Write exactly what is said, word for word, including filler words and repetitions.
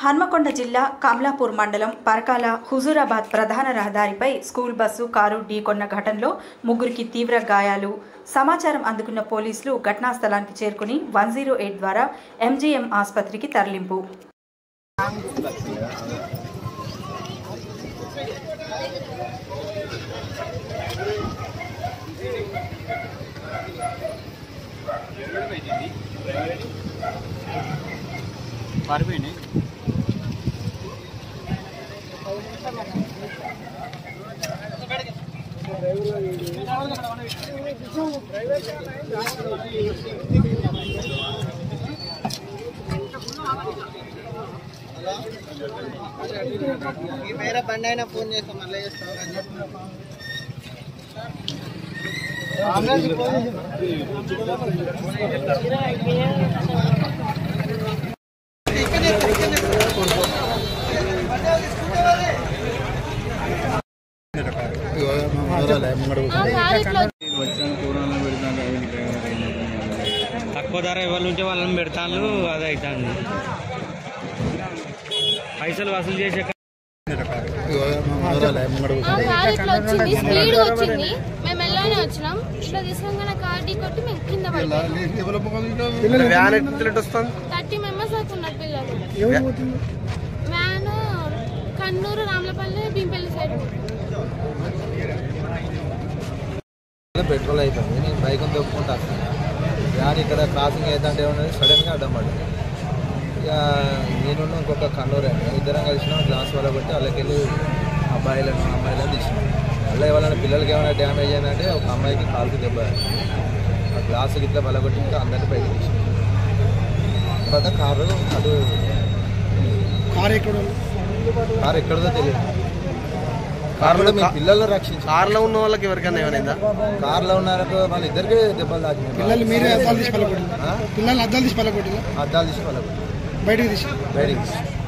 హన్మకొండ జిల్లా కమలాపూర్ మండలం పరకాల హుజూరాబాద్ ప్రధాన రహదారిపై స్కూల్ బస్సు కారు ఢీకొన్న ఘటనలో ముగ్గురికి తీవ్ర గాయాలు. సమాచారం అందుకున్న పోలీసులు ఘటనా స్థలానికి చేరుకుని వన్ జీరో ఎయిట్ ద్వారా ఎంజీఎం ఆసుపత్రికి తరలింపు. వేరే బండి అయినా ఫోన్ చేస్తాం మళ్ళీ చేస్తాం. తక్కువ ధర ఎవరి నుంచే వాళ్ళని పెడతాను, అది అవుతాను పైసలు వసూలు చేసే స్పీడ్ వచ్చింది. మేము ఎల్లానే వచ్చినాం. ఇట్లా తీసుకుని కార్ ఢీ కొట్టి మేము కింద థర్టీ మెంబర్స్ దాకా ఉన్నారు పిల్లలు. Van Kannuru Ramalapalli Bheempalli side. Petrol అయిపోయింది. నేను బైక్ తొక్కుకుంటా వ్యాన్ ఇక్కడ క్రాసింగ్ అవుతుంటే ఏమన్నది సడన్గా అడ్డం పడింది. ఇక నేను ఇంకొక కన్నూరు అండి ఇద్దరం కలిసినాం. గ్లాస్ వల్ల బట్టి వాళ్ళకెళ్ళి అబ్బాయిలను అమ్మాయిలను తీసినాం. అలా ఎవరైనా పిల్లలకి ఏమైనా డ్యామేజ్ అయిందంటే ఒక అమ్మాయికి కాలుకి దెబ్బ ఆ గ్లాసు ఇట్లా బలగొట్టి ఇంకా అందరినీ బయట తీసినాం. తర్వాత కారు అటు కారు ఎక్కడ కారు ఎక్కడదో తెలియదు. కారులో మీ పిల్లలు రక్షించి కార్లో ఉన్న వాళ్ళకి ఎవరికైనా ఏమైనా కార్లో ఉన్నారో వాళ్ళ ఇద్దరికి దెబ్బలు తాకినాయి. పిల్లలు మీరే అద్దాలు తీసి పలకొట్టిన పిల్లలు అద్దాలు తీసి పలకొట్టిన అద్దాలు తీసి పలకొట్టి బయటకు తీసి బయటకు తీసి